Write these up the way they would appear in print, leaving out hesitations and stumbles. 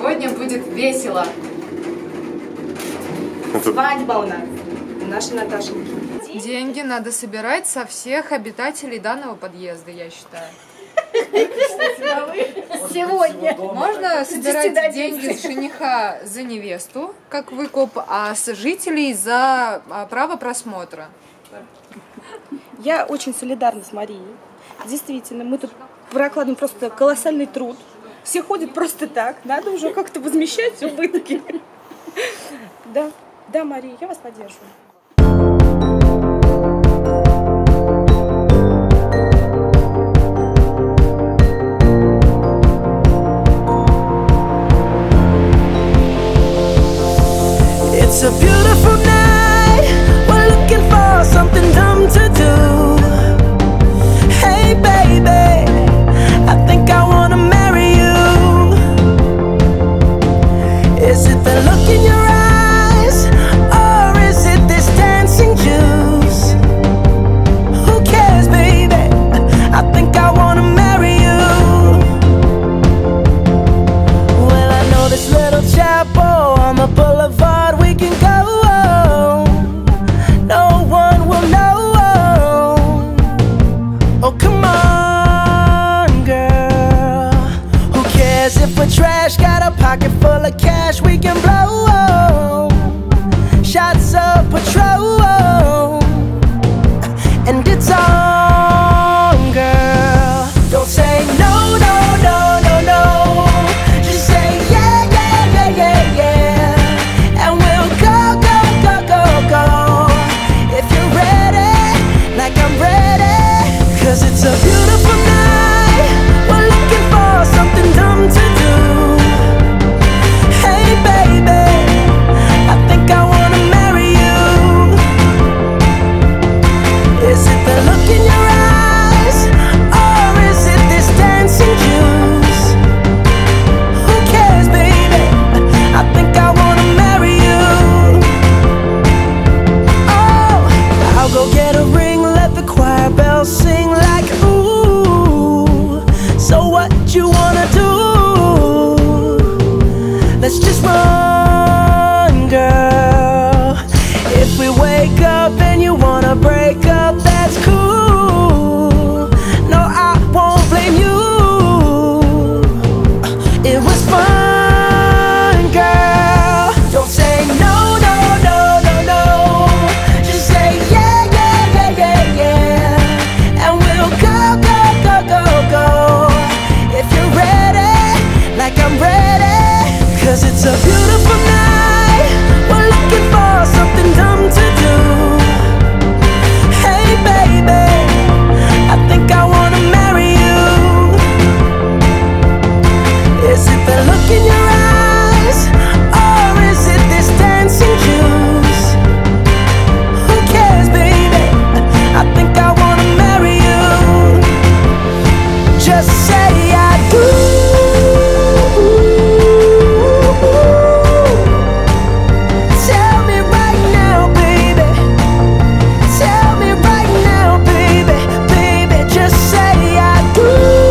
Сегодня будет весело. Свадьба у нас. У нашей Наташеньки. Деньги надо собирать со всех обитателей данного подъезда, я считаю. Сегодня. Можно собирать деньги с жениха за невесту, как выкуп, а с жителей за право просмотра. Я очень солидарна с Марией. Действительно, мы тут прокладываем просто колоссальный труд. Все ходят просто так. Надо уже как-то возмещать убытки. Да, да, Мария, я вас поддерживаю. It's a beautiful night. We're looking for something dumb to do. Hey baby, I think I wanna marry you. Is it the look in your eyes, or is it this dancing juice? Who cares, baby? I think I wanna marry you. Well, I know this little chapel on the boulevard we can go. No one will know. Oh, come on, girl. Who cares if we're trash? Got a pocket full of cash we can blow. Shots of Patrol, and it's on, girl. Don't say no, no, no, no, no. Just say yeah, yeah, yeah, yeah, yeah. And we'll go, go, go, go, go. If you're ready, like I'm ready. 'Cause it's a beautiful night. We're looking for something dumb to do. Hey baby, I think I wanna marry you. Is it the look in your eyes, or is it this dancing juice? Who cares, baby? I think I wanna marry you. Oh, I'll go get a ring, let the choir bells sing like ooh. So what you wanna do? Let's just run, girl. If we wake up and you wanna break up, that's cool. No, I won't blame you. It was fun, girl. Don't say no, no, no, no, no. Just say yeah, yeah, yeah, yeah, yeah. And we'll go, go, go, go, go. If you're ready, like I'm ready. 'Cause it's a beautiful night. We're looking for something dumb to do. Hey baby, I think I wanna marry you. Is it the look in your eyes, or is it this dancing juice? Who cares, baby? I think I wanna marry you. Just say I do. Tell me right now, baby. Tell me right now, baby. Baby, just say I do.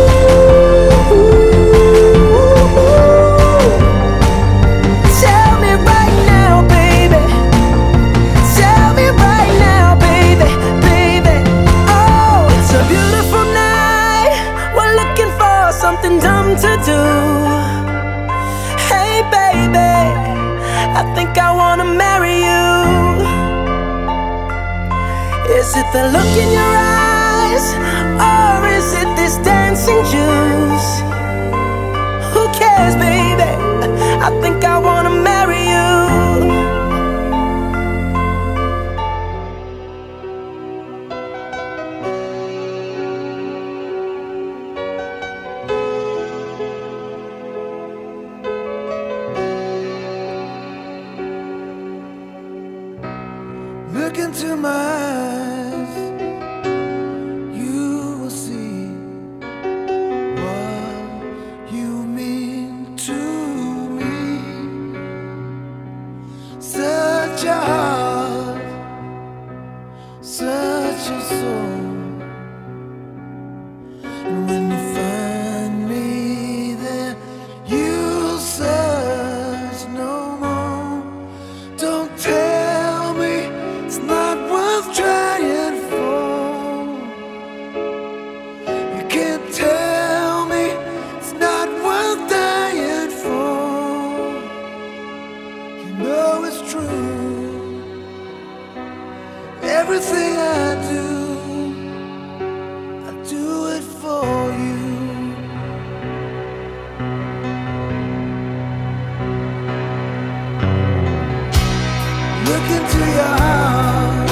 Tell me right now, baby. Tell me right now, baby. Baby, oh, it's a beautiful night. We're looking for something dumb to do. Hey baby, I think I wanna marry you. Is it the look in your eyes, or is it this dancing juice? Who cares, baby? I think I wanna marry you. Look into my eyes, you will see what you mean to me. Such a heart, such a soul. And when you find me there, you'll say Everything I do it for you. Look into your heart,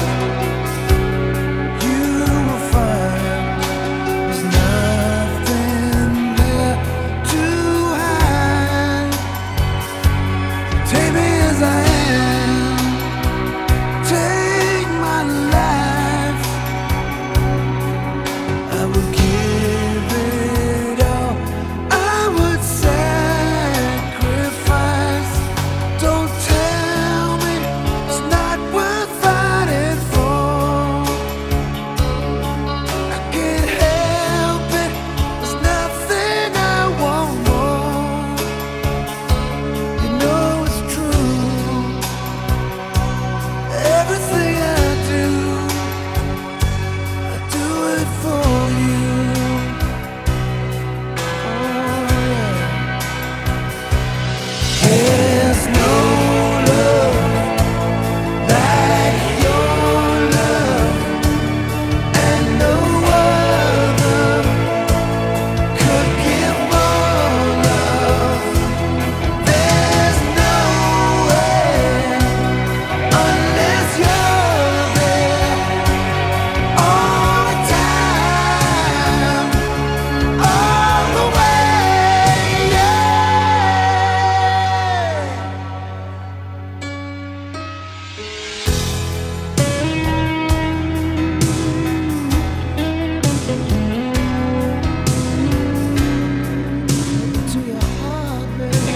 you will find there's nothing there to hide. Take me as I am, take my life. I will give it all, I would sacrifice. Don't tell me it's not worth fighting for. I can't help it, there's nothing I want more. You know it's true, everything I do it for you. Oh yeah. There's no love like your love, and no other could give more love. There's no way unless you're there all the time, all the way, yeah. To your heart, baby.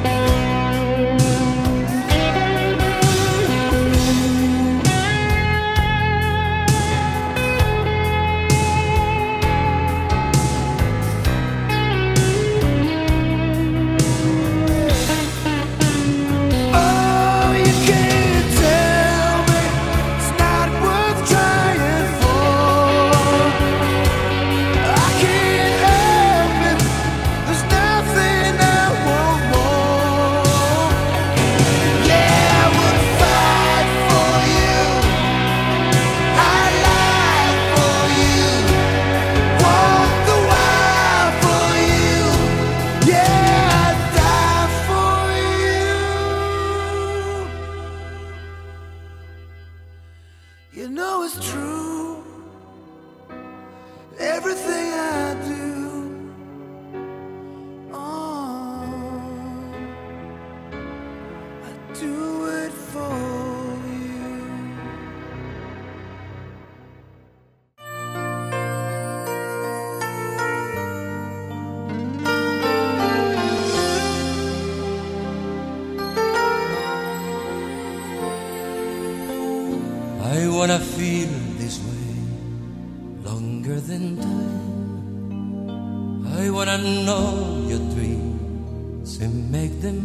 Oh, you can't tell me it's not worth trying for. I can't help it, there's nothing I want more. Yeah, I would fight for you, I'd lie for you, walk the wire for you. Yeah, I'd die for you. You know it's true, everything I do, I do it for you. I wanna feel this way longer than time. I wanna know your dreams and make them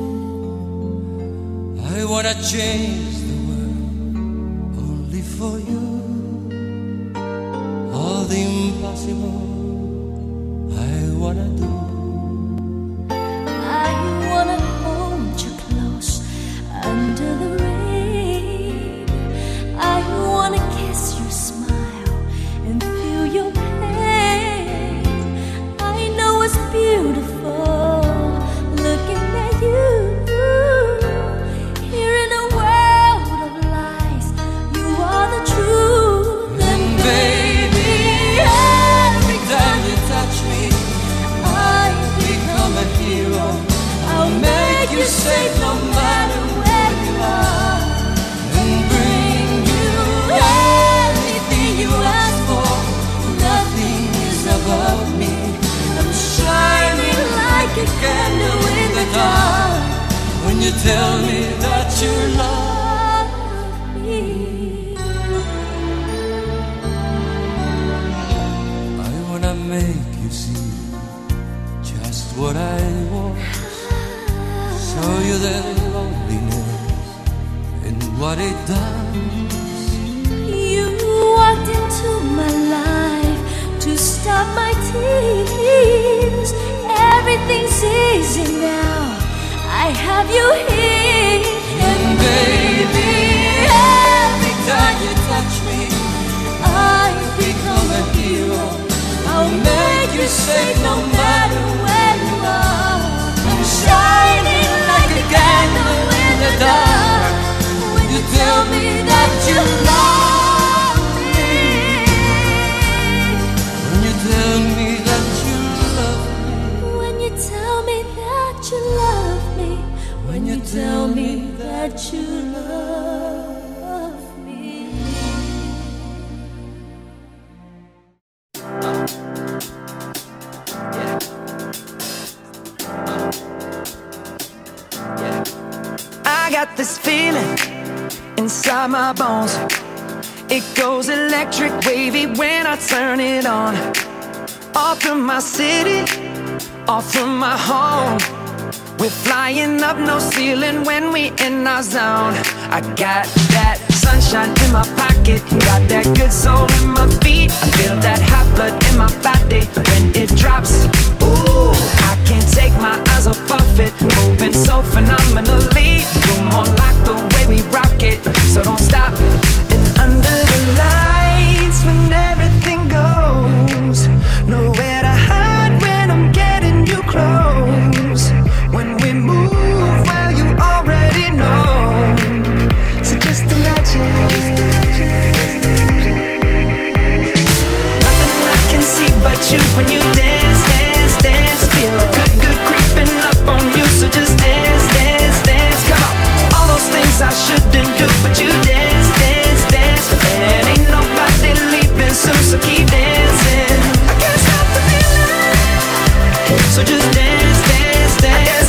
mine. I wanna change the world only for you. All the impossible I wanna do. I wanna hold you close under the rain. I wanna kiss your smile and feel your pain. I know it's beautiful looking at you. Here in a world of lies, you are the truth. And baby, every time you touch me, I become a hero. I'll make you safe no matter where you are, And bring you anything you ask for. nothing is above me. I'm shining like a candle in the dark. When you tell me that you love Me. I wanna make you see just what I want. Show you the loneliness and what it does. You walked into my life to stop my tears. Everything's easy now, I have you here. And baby, every time you touch me, safe no matter where you are. I'm shining like a candle in the dark. When you tell me that you love me, when you tell me that you love me, when you tell me that you love me, when you tell me that you love me. I got this feeling inside my bones. It goes electric wavy when I turn it on. Off from my city, off from my home. We're flying up no ceiling when we in our zone. I got that sunshine in my pocket, got that good soul in my feet. I feel that hot blood in my body when it drops. Ooh, I can't take my eyes off of it, moving so phenomenally. You're more like the way we rock it, so don't stop. And under the lights when everything goes, nowhere to hide when I'm getting you close. When we move, well, you already know. So just imagine. Nothing I can see but you when you dance, dance, dance. Feel good, good creeping up on you. So just dance, dance, dance. Come on. All those things I shouldn't do, but you dance, dance, dance. And ain't nobody leaving soon, so keep dancing. I can't stop the feeling. So just dance, dance, dance.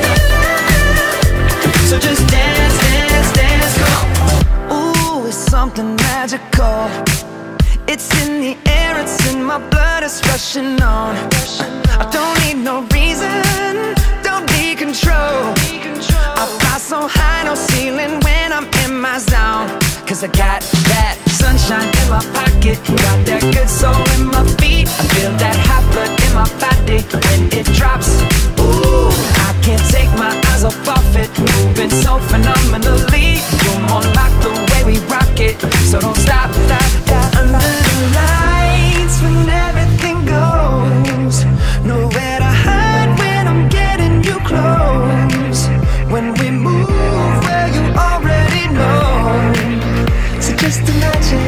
So just dance, dance, dance, come on. Ooh, it's something magical. It's in the air, it's in my blood, it's rushing on. I don't need no reason, don't need control. I fly so high, no ceiling when I'm in my zone. Cause I got that sunshine in my pocket, got that good soul in my feet. I feel that hot blood in my body when it drops. Ooh, I can't take my eyes off of it, moving so phenomenally. You're more like the way we rock it, so don't stop, stop, stop. Under the lights when everything goes, nowhere to hide when I'm getting you close. When we move, well, you already know. So just imagine.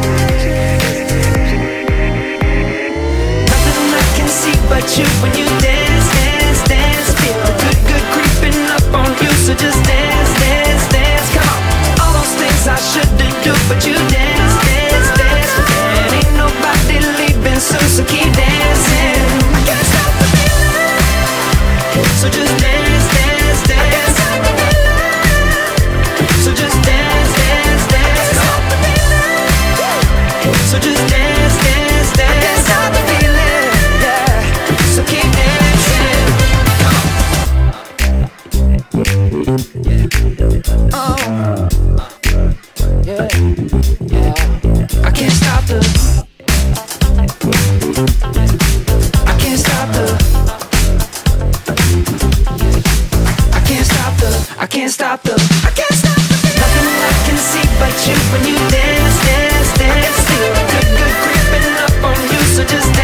Nothing I can see but you when you dance, dance, dance. Feel good, good creeping up on you. So just dance, dance, dance. Come on. All those things I shouldn't do, but you dance, dance, dance. And ain't nobody leaving soon, so keep dancing. I can't stop the feeling. So just dance, dance, dance. So just dance, dance, dance. So just dance, dance, dance. I can't stop the feeling, yeah. So keep dancing. Oh, yeah, yeah. I can't stop the. I can't stop the. I can't stop the. I can't stop the. I can't stop the. Nothing I can see but you when you dance, dance, dance. Feel good, good creeping up on you, so just